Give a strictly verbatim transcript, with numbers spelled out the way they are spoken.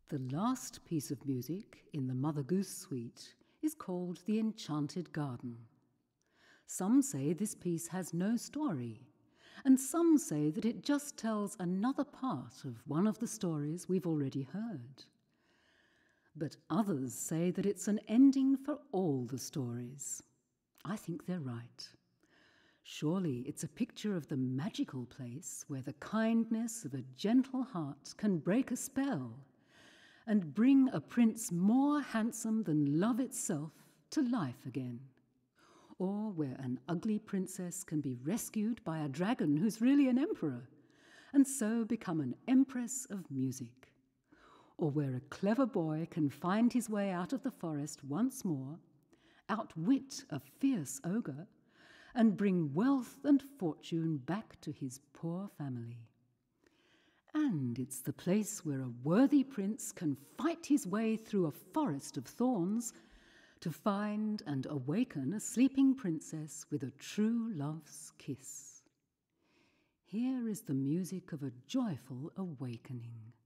The last piece of music in the Mother Goose suite is called The Enchanted Garden. Some say this piece has no story, and some say that it just tells another part of one of the stories we've already heard. But others say that it's an ending for all the stories. I think they're right. Surely it's a picture of the magical place where the kindness of a gentle heart can break a spell and bring a prince more handsome than love itself to life again. Or where an ugly princess can be rescued by a dragon who's really an emperor, and so become an empress of music. Or where a clever boy can find his way out of the forest once more, outwit a fierce ogre, and bring wealth and fortune back to his poor family. And it's the place where a worthy prince can fight his way through a forest of thorns to find and awaken a sleeping princess with a true love's kiss. Here is the music of a joyful awakening.